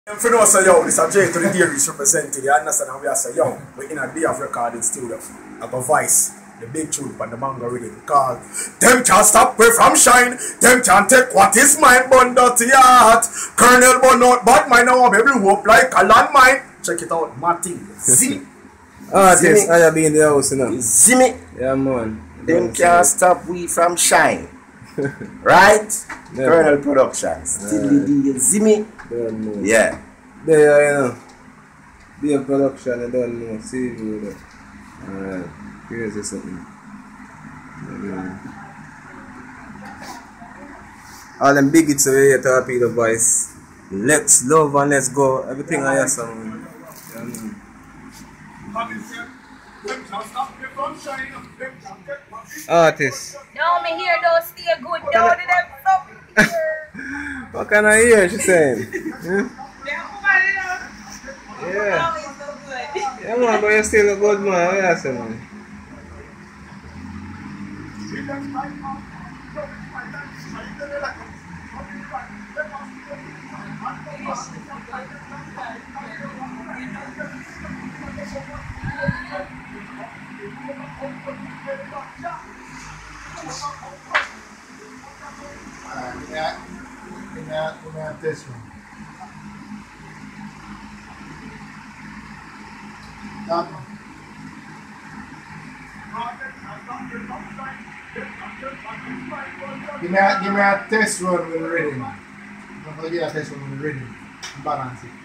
If you know, say, yo, this is J to the Aries representing, you understand? And we are say, yo, we're in a day of recording studio. I got Vice, the big tune, but the mango rhythm. Because them can't stop me from shine. Them can't take what is mine, but dirty heart. Colonel but not bad mind, now I'm able to hope like a landmine. Check it out, Martin. Zimmy. Artist, I have been in the house, you know. Zimmy. Yeah, man. Them can't stop we from shine. Right? Colonel Productions. Still the Zimmy. Yeah. There, you know. Be a production, I don't know. See you there. Alright. Here's something. All them big hits away here to happy the voice. Let's love and let's go. Everything I have some. Artist. No, me hear those stay good down in them stuff here. What can I hear? She saying? Yeah. Yeah, man, but you're still a good man. What you say, man? Give me this one. Give me a test run with the rhythm. I'm going to give a test run with the rhythm. Balance it.